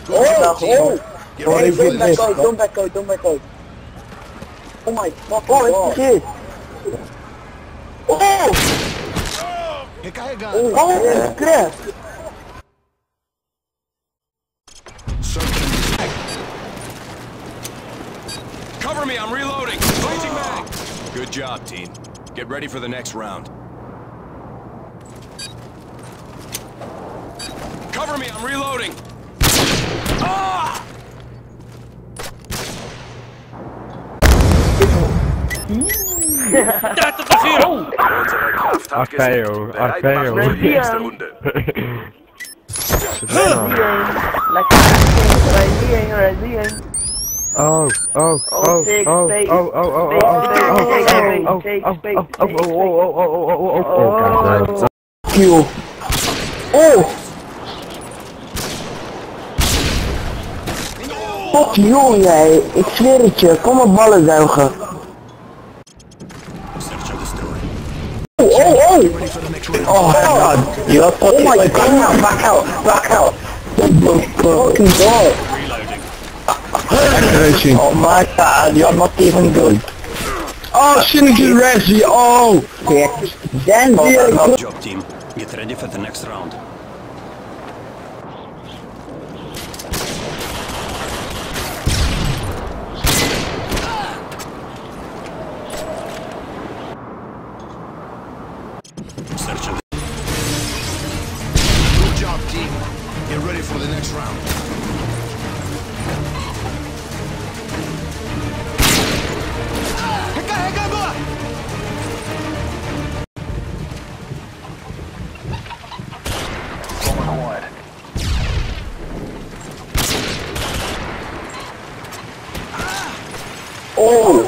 Oh! Don't back out. Oh my fucking god. Shit. Oh! Recarregando. Oh, crap. Cover me, I'm reloading. Changing mag. Good job, team. Get ready for the next round. Cover me, I'm reloading. Ah! I fail. Oh. Kill. Oh! Fuck you, jij. Ik zweer het je. Kom op ballen zuigen. Oh! Oh god. You are fucking back out. Fucking god. Oh my god, you're not even good. Oh, Synergy777. Oh! Then Good job, team. Get ready for the next round. Good job, team. Get ready for the next round. Oh!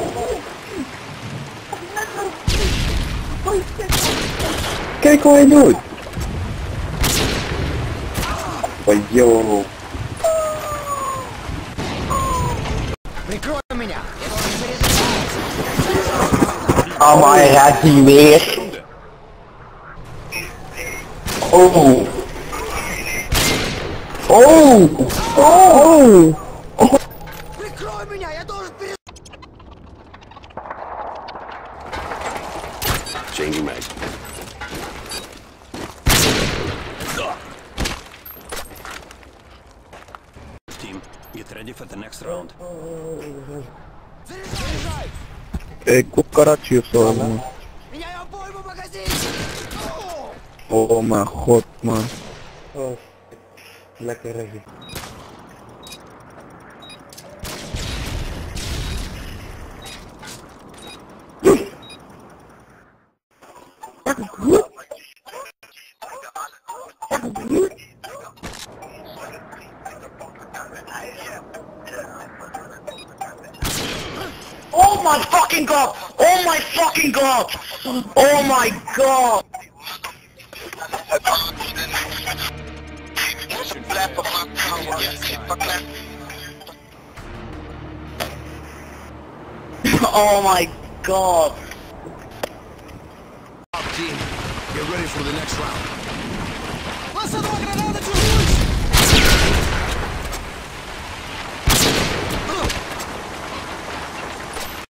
Kijk hoe hij doet! Oh yo! Прикрой меня. Oh my god, die weer! Oh! Прикрой меня, я должен Changing mag. Team, get ready for the next round. Кукарачи сорвал. Меняю обойму в магазине. О май god, man. Oh, lekker reggie. Oh my fucking god! Oh my fucking god! Oh my god! Oh my god! Team, get ready for the next round. Lança uma granada de